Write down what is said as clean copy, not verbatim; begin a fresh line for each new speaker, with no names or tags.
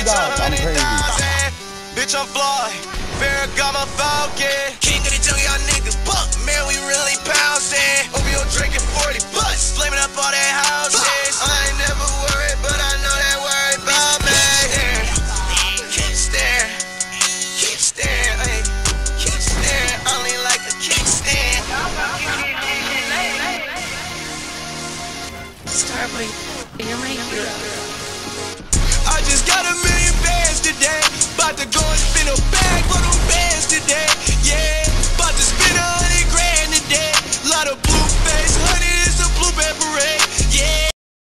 dog, I'm crazy.
Bitch, I'm Floyd. Ferragamo Falcon. King of the jungle, y'all niggas buck. Man, we really bouncing. OBO drinking 40 bucks. Flaming up all that houses. I ain't never worried.